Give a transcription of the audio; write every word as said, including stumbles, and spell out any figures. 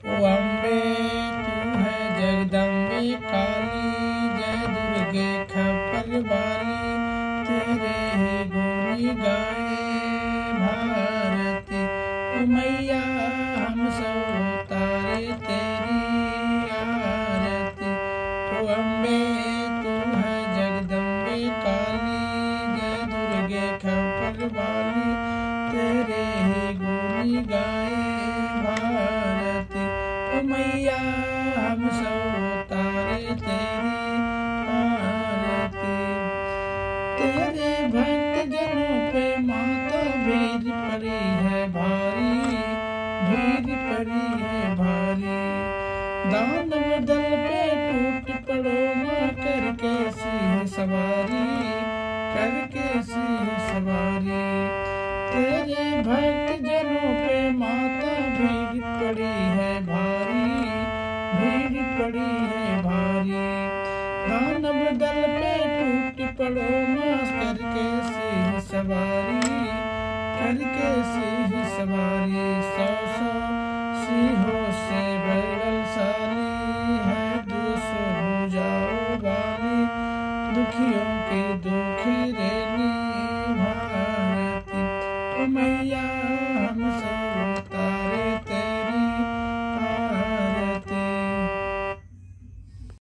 ओ अम्बे तू है जगदम काली, जय दुर्गे खप्पर वाली, तेरे ही गुण गाए भारती। ओ मैया हम सब उतारे तेरी आरती। ओ अम्बे तू है जगदम्बे काली, जय दुर्गे खप्पर वाली, तेरे ही गुण गाए भारती। ओ मैया हम सब उतारे तेरी आरती। तेरे भक्त जनों पे माता भीड़ पड़ी है भारी, भीड़ पड़ी है भारी। दानव दल पे टूट पड़ो माँ, करके सिंह सवारी, करके सिंह सवारी। तेरे भक्त जनों पे माता भीड़ पड़ी है भारी, भीड़ पड़ी है भारी। दानव दल पे टूट पड़ो माँ, करके सिंह सवारी, करके सिंह सवारी। सौ सौ